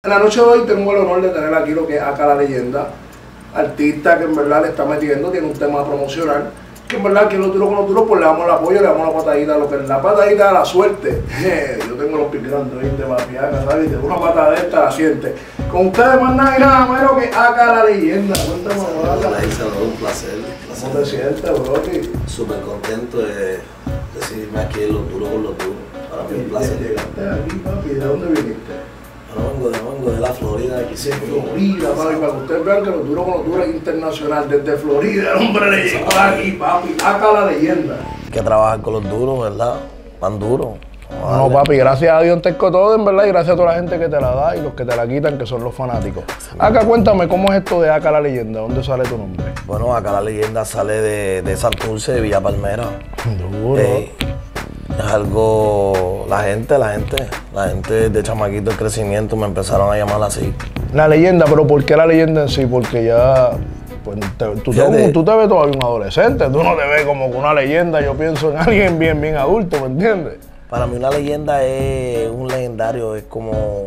En la noche de hoy tengo el honor de tener aquí lo que es Aka La Leyenda, artista que en verdad le está metiendo, tiene un tema promocional, que en verdad que lo duro con lo duro, pues le damos el apoyo, le damos la patadita a lo que es la patadita de la suerte. Yo tengo los piquerantes, ¿viste? Papi, Aka, ¿sabes? De una patada de esta la siente. Con ustedes más nada y nada menos que Aka La Leyenda. Cuéntame, Aka. Un placer. ¿Cómo te sientes, bro? Súper contento de recibirme aquí en Los Duros con Los Duros. Para mí es un placer. Llegaste aquí, papi, ¿de dónde viniste? Vengo de la Florida, aquí sí. Florida, papi, para que ustedes vean que Los Duros con Los Duros es internacional. Desde Florida, el hombre le llegó aquí, papi. Aka La Leyenda. Hay que trabajar con los duros, ¿verdad? Tan duros. No, papi, gracias a Dios te todo, en verdad, y gracias a toda la gente que te la da y los que te la quitan, que son los fanáticos. Aka, cuéntame, ¿cómo es esto de Aka La Leyenda? ¿Dónde sale tu nombre? Bueno, Aka La Leyenda sale de Santurce, de Villa Palmera. Duro. Es algo, la gente de chamaquito, el crecimiento, me empezaron a llamar así. La leyenda, pero ¿por qué la leyenda en sí? Porque ya, pues, tú te ves todavía un adolescente, tú no te ves como una leyenda, yo pienso en alguien bien adulto, ¿me entiendes? Para mí una leyenda es un legendario, es como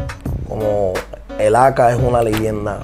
el Aka es una leyenda.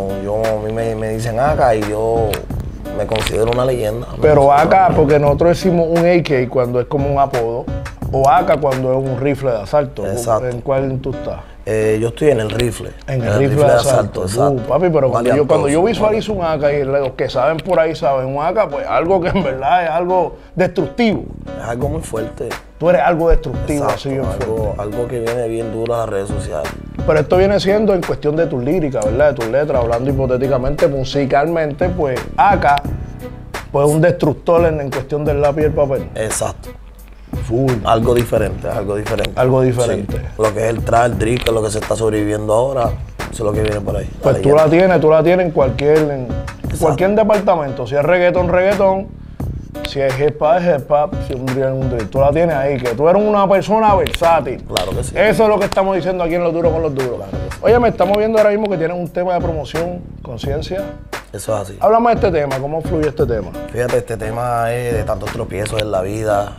A mí me dicen Aka y yo me considero una leyenda. Pero Aka, porque nosotros decimos un AK cuando es como un apodo, o Aka cuando es un rifle de asalto. Exacto. ¿En cuál tú estás? Yo estoy en el rifle. En el rifle de asalto. Exacto. Papi, pero cuando yo visualizo un Aka, y los que saben por ahí saben, un Aka, pues algo que en verdad es algo destructivo. Es algo muy fuerte. Tú eres algo destructivo, Exacto, así bien fuerte. Algo que viene bien duro a las redes sociales. Pero esto viene siendo en cuestión de tus líricas, ¿verdad? De tus letras, hablando hipotéticamente, musicalmente, pues Aka, pues un destructor en cuestión del lápiz y el papel. Exacto. Full. Algo diferente. Algo diferente. Sí. Lo que es el trap, el drill, que es lo que se está sobreviviendo ahora, eso es lo que viene por ahí. Pues tú la tienes en cualquier departamento. Si es reggaetón, si es hip hop, si es un drill. Tú la tienes ahí, que tú eres una persona versátil. Claro que sí. Eso es lo que estamos diciendo aquí en Los Duros con Los Duros. Claro que sí. Oye, me estamos viendo ahora mismo que tienes un tema de promoción, conciencia. Eso es así. Háblame de este tema, ¿cómo fluye este tema? Fíjate, este tema es de tantos tropiezos en la vida,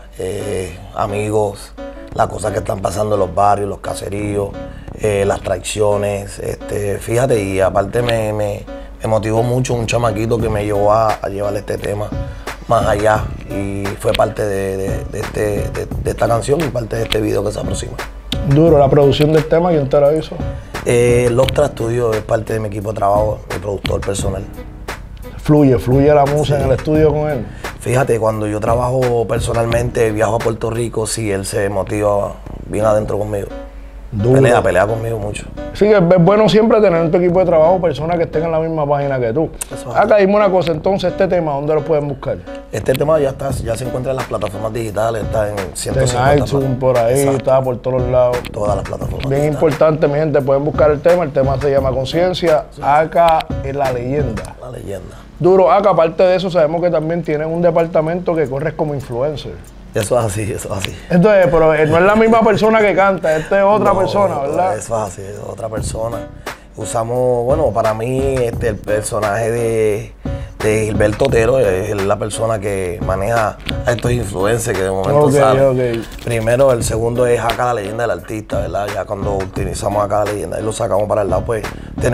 amigos, las cosas que están pasando en los barrios, los caseríos, las traiciones. Fíjate, y aparte me motivó mucho un chamaquito que me llevó a llevar este tema más allá y fue parte de esta canción y parte de este video que se aproxima. Duro, la producción del tema, ¿quién te la hizo? Lostra Studio es parte de mi equipo de trabajo, mi productor personal. Fluye la música en el estudio con él. Fíjate, cuando yo trabajo personalmente, viajo a Puerto Rico, sí, él se motiva bien adentro conmigo. Duro. Pelea conmigo mucho. Sí, es bueno siempre tener en tu equipo de trabajo personas que estén en la misma página que tú. Acá dime una cosa, entonces, este tema, ¿dónde lo pueden buscar? Este tema ya se encuentra en las plataformas digitales, está en 150 en iTunes, por ahí, exacto. Está por todos lados. Todas las plataformas bien digitales. Importante, mi gente, pueden buscar el tema se llama Conciencia, sí. Aka es la leyenda. La leyenda. Duro, Aka, aparte de eso, sabemos que también tienen un departamento que corres como influencer. Eso es así. Entonces, pero no es la misma persona que canta, esta es otra persona, ¿verdad? Eso es así, es otra persona. Usamos, bueno, para mí el personaje de Gilberto Otero es la persona que maneja a estos influencers que de momento saben. Primero, el segundo es Aka La Leyenda del artista, ¿verdad? Ya cuando utilizamos Aka La Leyenda y lo sacamos para el lado, pues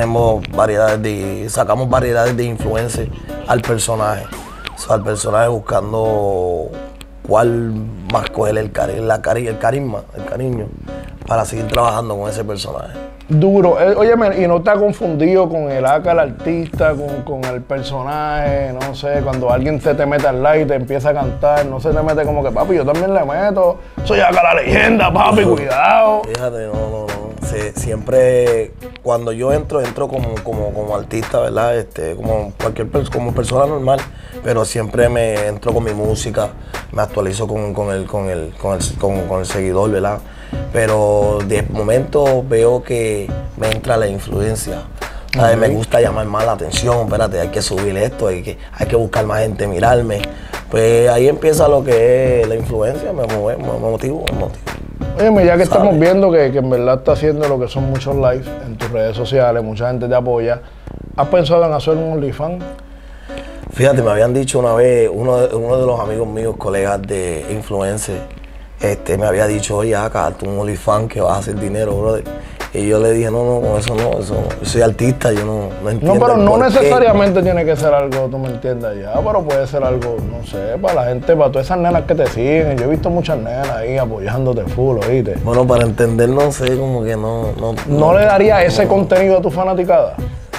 sacamos variedades de influencers al personaje. O sea, al personaje buscando cuál más coger el cariño para seguir trabajando con ese personaje. Duro. Óyeme, ¿y no te ha confundido con el Aka, el artista, con el personaje? No sé, cuando alguien se te mete al live y te empieza a cantar, no se te mete como que, papi, yo también le meto, soy Aka La Leyenda, papi, cuidado. Fíjate, no. Siempre, cuando yo entro como artista, ¿verdad? Como persona normal, pero siempre me entro con mi música, me actualizo con el seguidor, ¿verdad? Pero de momento veo que me entra la influencia. Me gusta llamar más la atención, espérate, hay que subir esto, hay que buscar más gente, mirarme. Pues ahí empieza lo que es la influencia, me motivo. Oye, ya que estamos viendo que en verdad está haciendo lo que son muchos lives en tus redes sociales, mucha gente te apoya, ¿has pensado en hacer un OnlyFans? Fíjate, me habían dicho una vez, uno de los amigos míos, colegas de influencers, me había dicho, oye, acá, tú un OnlyFans que vas a hacer dinero, brother. Y yo le dije, no, con eso no, yo soy artista, yo no entiendo. No, pero el no por qué. necesariamente tiene que ser algo, tú me entiendes ya, pero puede ser algo, no sé, para la gente, para todas esas nenas que te siguen. Yo he visto muchas nenas ahí apoyándote full, ¿oíste? Bueno, para entender, no sé, como que no. ¿No le daría ese contenido a tu fanaticada?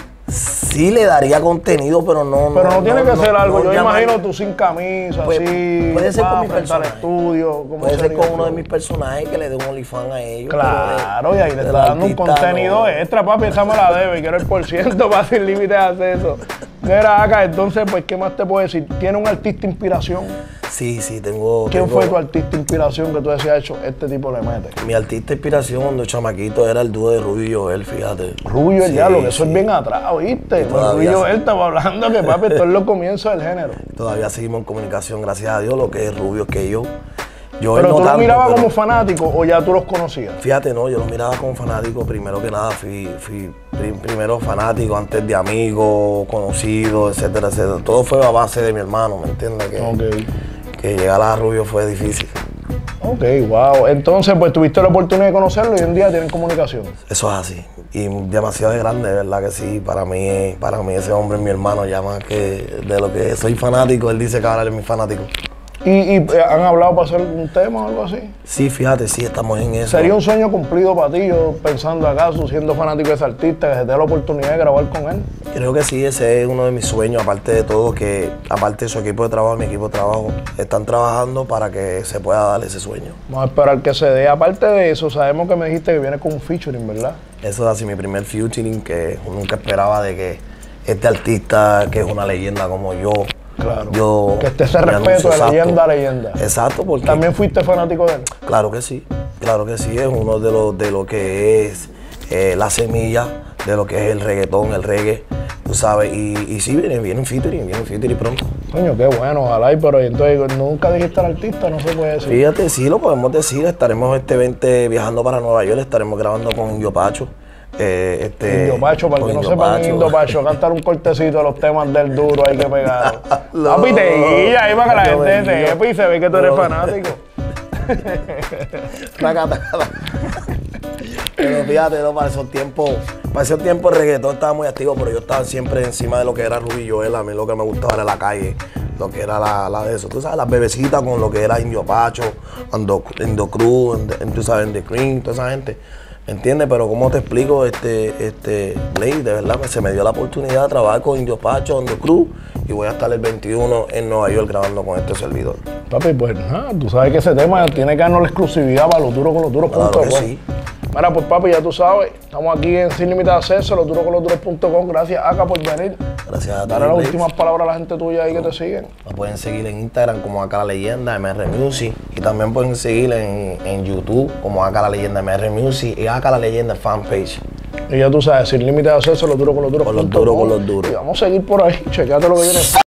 Sí le daría contenido, pero no. Pero no tiene que ser algo, yo llamar- imagino tú sin camisa, Pues, así, puede ser con mi frente al personaje. estudio. ¿cómo Puede ser sería con el uno de flow? mis personajes que le dé un OnlyFans a ellos. Claro, y ahí le del está dando un artista contenido no. extra, papi, esa me la debe, quiero el % para sin límite de acceso. Mira, acá, entonces, pues, ¿qué más te puedo decir? ¿Tiene un artista inspiración? Sí, tengo. ¿Quién tengo- fue tu artista inspiración que tú decías, hecho, este tipo le mete? Mi artista de inspiración cuando chamaquito era el dúo de Rubio y Joel, fíjate. Rubio el Sí, diablo, que eso sí. es bien atrás, ¿oíste? Con todavía Rubio sí. él estaba hablando que, papi, esto es los comienzos del género. Todavía seguimos en comunicación, gracias a Dios, lo que es Rubio que yo. Yo Pero él no tú lo tanto, mirabas pero- como fanático o ya tú los conocías. Fíjate, no, yo lo miraba como fanático, primero que nada, primero fanático, antes de amigo, conocido, etcétera, etcétera. Todo fue a base de mi hermano, ¿me entiendes? Que llegar a Rubio fue difícil. Ok, wow. Entonces, pues tuviste la oportunidad de conocerlo y hoy en día tienen comunicación. Eso es así. Y demasiado grande, de verdad que sí. Para mí ese hombre es mi hermano, ya más que de lo que soy fanático, él dice que ahora él es mi fanático. ¿Y han hablado para hacer un tema o algo así? Sí, fíjate, sí, estamos en eso. Sería un sueño cumplido para ti, yo pensando acaso, siendo fanático de ese artista, que se te dé la oportunidad de grabar con él. Creo que sí, ese es uno de mis sueños, aparte de todo, que aparte de su equipo de trabajo, mi equipo de trabajo, están trabajando para que se pueda dar ese sueño. Vamos a esperar que se dé. Aparte de eso, sabemos que me dijiste que viene con un featuring, ¿verdad? Eso es así, mi primer featuring, que nunca esperaba de que este artista, que es una leyenda como yo, Claro. Que esté ese me respeto anuncio, de exacto. leyenda a leyenda. Exacto, porque ¿También fuiste fanático de él? claro que sí, es uno de lo que es la semilla de lo que es el reggaetón, el reggae, tú sabes, y sí, viene un featuring pronto. Coño, qué bueno, ojalá, pero entonces nunca dijiste al artista, no se puede decir. Fíjate, sí lo podemos decir, estaremos este 20 viajando para Nueva York, estaremos grabando con Indio Pacho. Indio Pacho, para el que no Indio sepan, Pacho. Indio Pacho, cantar un cortecito de los temas del duro ahí que pegaron. Papi, te guía ahí para que la Yo gente me guío. sepa y se ve que tú eres No. fanático. Pero fíjate, no, para esos tiempos el reggaetón estaba muy activo, pero yo estaba siempre encima de lo que era Rubio y Joel. A mí lo que me gustaba era la calle, lo que era la de eso. Tú sabes, las bebecitas con lo que era Indio Pacho, Indo Cruz, tú sabes, en The Cream, toda esa gente. ¿Me entiendes? Pero ¿cómo te explico, Blade? De verdad, se me dio la oportunidad de trabajar con Indio Pacho, Indo Cruz, y voy a estar el 21 en Nueva York grabando con este servidor. Papi, pues nada, tú sabes que ese tema tiene que darnos la exclusividad para los duros con los duros. Claro que sí. Mira, pues papi, ya tú sabes, estamos aquí en Sin Límite de Acceso, losduroconlosduros.com. Gracias, Aka, por venir. Gracias a ti, Dale las Blade. últimas palabras a la gente tuya ahí que te siguen. Me pueden seguir en Instagram como Aka La Leyenda, MR Music. Y también pueden seguir en YouTube como Aka La Leyenda, MR Music. Y Aka La Leyenda fanpage. Y ya tú sabes, Sin Límite de Acceso, Con los duros, con los duros. Y vamos a seguir por ahí, checate lo que viene.